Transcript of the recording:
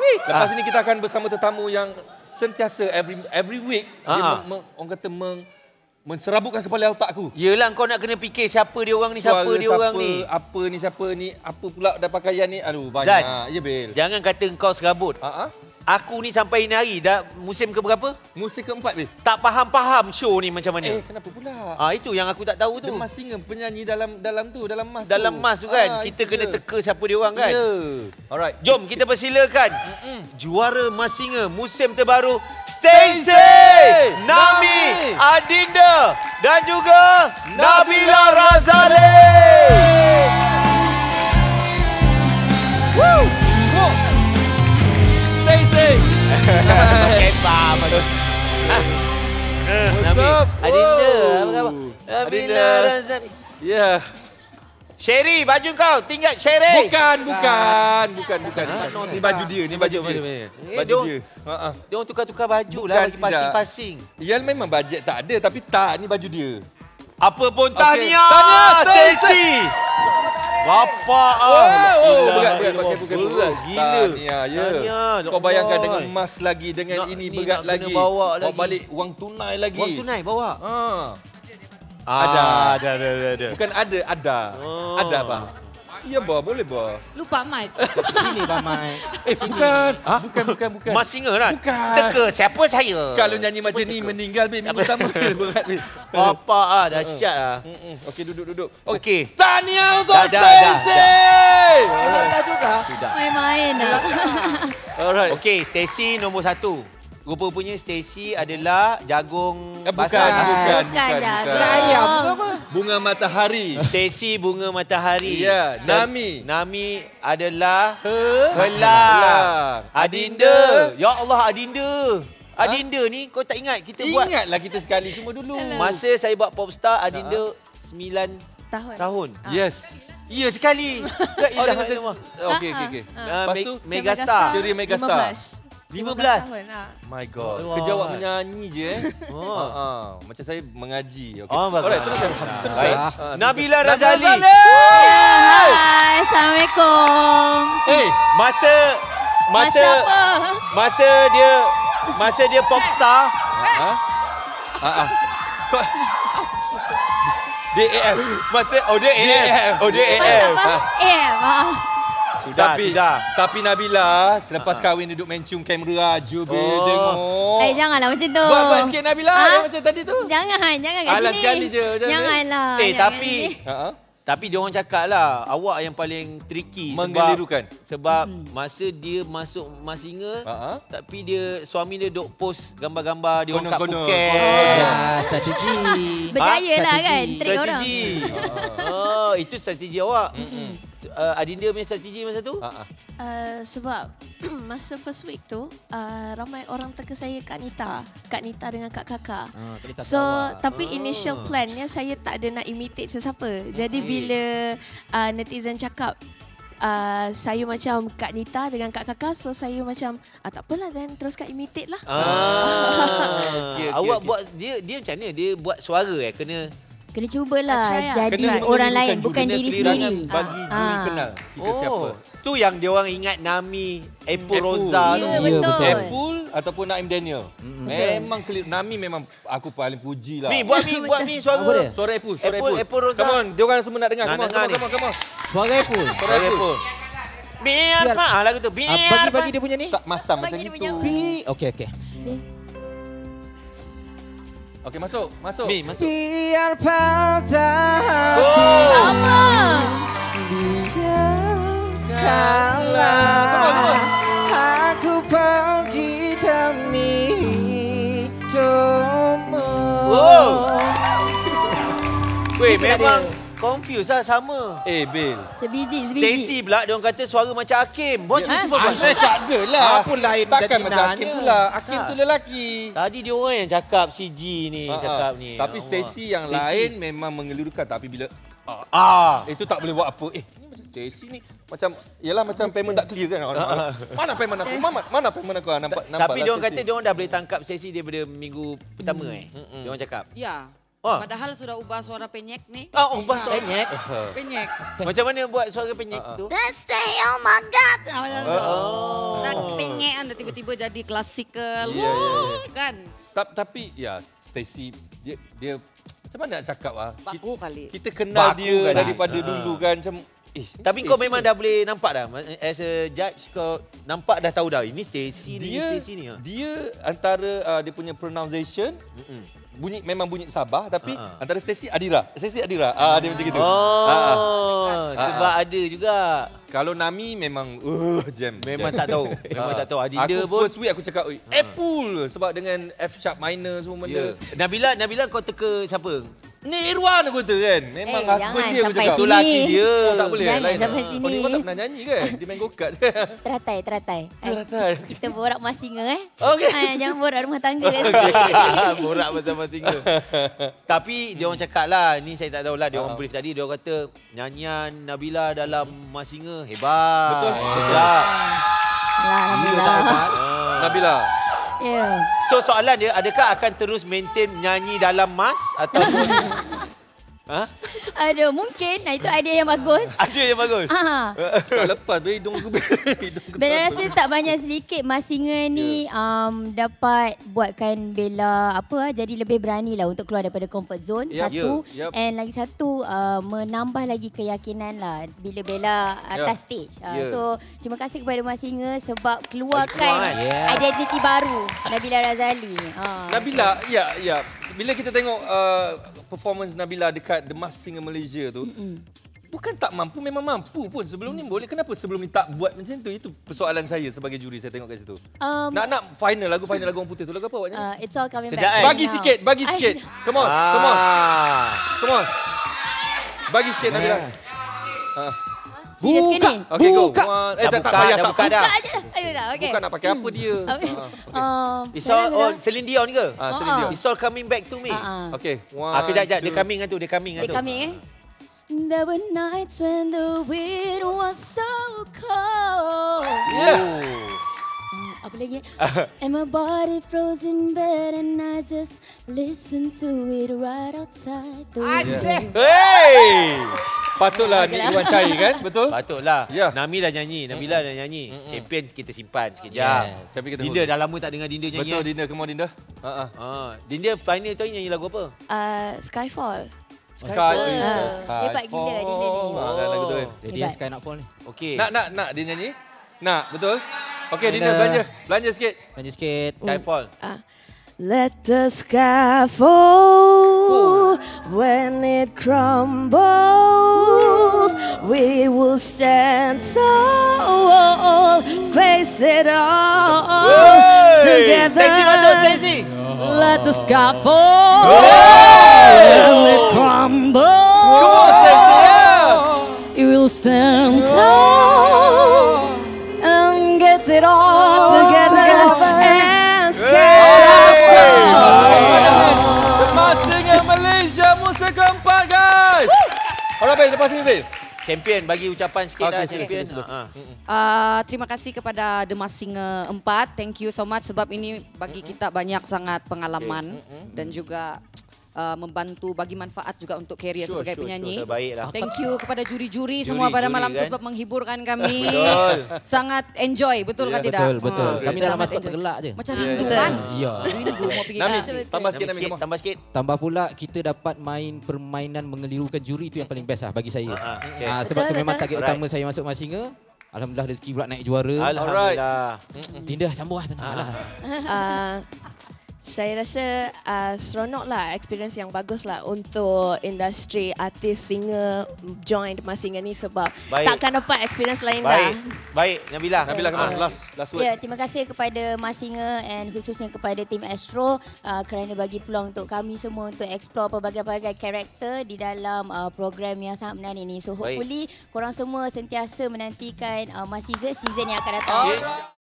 Lepas ini kita akan bersama tetamu yang sentiasa every week dia orang kata menserabutkan kepala otak aku. Yelah, kau nak kena fikir siapa dia orang ni, siapa dia orang ni. Siapa ni, apa pula dah pakaian ni. Aduh, banyak. Zat, ya, Bil. Jangan kata kau serabut. Aku ni sampai ini hari dah musim ke berapa? Musim keempat, Bil. Tak faham show ni macam mana. Kenapa pula? Itu yang aku tak tahu tu. Dia Mas Singer penyanyi dalam mas dalam mas tu kan. Kita kena teka siapa dia orang kan. Alright. Jom kita persilakan juara Mas Singer musim terbaru Stacey, Nami, Adinda dan juga Nabila Razali. Stacey. Kepah malut. What's up? Adinda, apa khabar? Adinda. Razali. Ya. Sherry, baju kau tinggal Sherry. Bukan. Ni baju dia, ni baju dia. Baju dia. Dia orang tukar-tukar baju lah bagi pasing-pasing. Ya memang bajet tak ada tapi ni baju dia. Apa pun tahniah Stacey. Bapak berat gila. Tahniah ya. Kau bayangkan dengan emas lagi dengan ini berat lagi. Bawa balik wang tunai lagi. Wang tunai bawa. Ada. Bukan ada. Ada, Pak. Ya, Bah. Boleh, Bah. Lupa Mat. Sini, Pak Mai. Bukan. Mas Singer kan? Bukan. Teka, siapa saya? Kalau nyanyi macam ni, meninggal, Bil. Minggu pertama. Berat, Bil. Bapak dahsyat lah. Okey, duduk. Okey. Tahniah untuk Stacey. Dah juga. Main-main dah. Alright. Okey, Stacey nombor 1. Rupa-rupanya Stacey adalah jagung Bukan jagung. Ayam ke apa? Bunga matahari. Stacey bunga matahari. Ya, Nami adalah Helang. Adinda. Ya Allah, Adinda. Adinda ni kau tak ingat kita buat? Ingatlah kita sekali semua dulu. Masa saya buat Popstar, Adinda 9 tahun. Yes. Ya, sekali. Okey. Lepas tu Megastar. Seri Megastar. 15 tahun. My God. Kerja awak menyanyi je macam saya mengaji. Bagus. Alright, teruskan. Baik. Nabila Razali. Hai, Assalamualaikum. Masa dia Popstar. DAF. DAF. Sudah. Tapi Nabila selepas kahwin duduk main cium kamera aja tengok. Janganlah macam tu. Buat sikit Nabila yang macam tadi tu. Jangan kat Alah, sini. sekali je. Janganlah. Tapi dia orang cakap lah, awak yang paling tricky menggelirukan. Sebab masa dia masuk Mas Singer, tapi suami dia duk post gambar-gambar dia orang kat Phuket. Strategi. Berjaya lah kan trik orang. Itu strategi awak. Adinda punya strategi masa tu? Sebab masa first week tu ramai orang teka saya Kak Nita dengan Kak Kakak. So tapi initial plannya saya tak ada nak imitate sesiapa. Jadi bila netizen cakap saya macam Kak Nita dengan Kak Kakak, so saya macam tak apalah, dan teruskan imitate lah. Awak buat dia macam mana? Dia buat suara Kena cubalah jadi Kena orang lain, bukan diri sendiri. Bagi dunia kenal kita siapa. Tu yang dia orang ingat Nami, Apple Roza tu. Ya, betul. Apple ataupun Naim Daniel. Memang clear. Nami memang aku paling puji lah. Mi, buat mi suara. Suara Apple. Apple Roza. Come on, dia orang semua nak dengar. Come on. Suara Apple. Suara Apple. Biar lagu tu. Biar bagi dia punya ni. Tak masam macam itu. Okey. Okey, masuk. Mi, masuk. Biar patah hati. Sama. Biarkanlah aku pergi demi hidupmu. Weh, memang confused lah sama. Bil. Sebiji. Stacey pula dia orang kata suara macam Hakim. Buat cuba. Tak ada lah. Apa lain takkan jadi macam Hakim nanya. pula. Hakim tu lelaki. Tadi dia orang yang cakap CG ni, cakap ni. Tapi Stacey yang lain memang mengelurukan, tapi bila itu tak boleh buat apa. Ni macam Stacey ni macam payment tak clear kan. Mana payment aku? Mana payment aku? Nampak. Tapi dia orang kata dia orang dah boleh tangkap Stacey daripada minggu pertama Dia orang cakap. Ya. Padahal sudah ubah suara penyek nih. Ubah suara Penyek. Penyek. Macam mana buat suara penyek tu? Let's stay, oh my God. Nak penyek anda tiba-tiba jadi klasikal. Kan? Tapi ya Stacy dia macam mana nak cakap Baku kali. Kita kenal Baku dia kan. daripada dulu kan macam Tapi kau memang dah boleh nampak dah. As a judge kau nampak dah tahu dah. Ini Stacy ni, Stacy ni. Dia antara dia punya pronunciation memang bunyi Sabah tapi antara Stacy Adira. Stacy Adira. Dia macam gitu. Sebab ada juga. Kalau Nami memang jam. Memang tak tahu. Memang tak tahu. Adinda aku pun first week aku cakap Apple sebab dengan F sharp minor semua benda. Nabila kau teka siapa? Ni Irwan aku kata kan. Memang husband dia sampai cakap. sini. Lelaki dia. Tak boleh Jangan lain. sampai sini. Kau tak pernah nyanyi kan? Dia main go-kart. Teratai. Teratai. Kita borak masinga Okey. Jangan borak rumah tangga. Borak pasal singa. Tapi dia orang cakap lah, ni saya tak tahulah, dia orang brief tadi, dia orang kata nyanyian Nabila dalam Mas Singa hebat. Betul. Sedap. Alhamdulillah. Nabila. Ya. So soalan dia, adakah akan terus maintain nyanyi dalam Mas ataupun Aduh, mungkin itu idea yang bagus. ada yang bagus? Tak lepas be hidung aku. Bella rasa tak banyak sedikit Mas Singa ni dapat buatkan Bella jadi lebih berani lah untuk keluar daripada comfort zone. Satu. And lagi satu menambah lagi keyakinan lah bila Bella atas stage. So terima kasih kepada Mas Singa sebab keluarkan identiti baru Nabila Razali. Nabila, ya. Bila kita tengok performance Nabila dekat The Masked Singer Malaysia tu, bukan tak mampu, memang mampu pun. Sebelum ni boleh, kenapa sebelum ni tak buat macam tu? Itu persoalan saya sebagai juri, saya tengok kat situ. Nak final lagu orang putih tu, lagu apa awaknya? It's all coming Sedap, back. Bagi sikit. Come on. Bagi sikit Nabila. Serius ke ni? Okay, go. Tak payah. buka dah. Buka je lah. Ayo dah, okay. Bukan nak pakai apa dia. It's all Celine Dion ke? Celine Dion. It's all coming back to me. Okay. Kejap. Dia coming kan tu. Dia coming. There were nights when the wind was so cold. Apa lagi? And my body froze in bed and I just listened to it right outside the window. Hey! Patutlah Nik Iwan cair kan? Betul? Patutlah. Ya. Nabila dah nyanyi. Champion kita simpan sekejap. Tapi kita Dinda dah lama tak dengar Dinda nyanyi. Betul Dinda, come on Dinda. Dinda final tu nyanyi lagu apa? Skyfall. Sky. Hebat gila Dinda ni. Lagu tu kan. Jadi Sky nak fall ni. Okey. Nak dia nyanyi? Nak, betul? Okey Dinda, belanja sikit. Skyfall. Let the sky fall when it crumbles. We will stand tall, face it all together. Stacy masuk, Stacy. Let the sky fall when it crumbles. Come on, Stacy. You will stand tall and get it all together and The Masked Singer Malaysia musim keempat guys. Alright, Bil, lepas ni Bil. Champion bagi ucapan sikit dah champion. Terima kasih kepada The Masked Singer 4. Thank you so much sebab ini bagi kita banyak sangat pengalaman dan juga membantu bagi manfaat juga untuk career sebagai penyanyi. Baiklah. Thank you kepada juri-juri semua pada malam kan? tu sebab menghiburkan kami. Sangat enjoy, betul ke tidak? Betul. Kami dalam maskot tergelak je. Macam rindu kan? Ya. Rindu mau pergi Nami, kan? tambah sikit Nami. Tambah sikit. Tambah pula kita dapat main permainan mengelirukan juri, itu yang paling best lah bagi saya. Sebab tu memang target utama saya masuk Masked Singer. Alhamdulillah rezeki pula naik juara. Alhamdulillah. Dinda sambung lah, tenang lah. Saya rasa seronok lah, experience yang bagus lah untuk industri artis singer join Masked Singer ni sebab takkan dapat experience lain dah. Baik, Nabila. Nabila, come on, last word. Ya, terima kasih kepada Masked Singer and khususnya kepada tim Astro kerana bagi peluang untuk kami semua untuk explore pelbagai-pelbagai karakter di dalam program yang sangat menarik ini. So hopefully korang semua sentiasa menantikan Masked Singer season yang akan datang.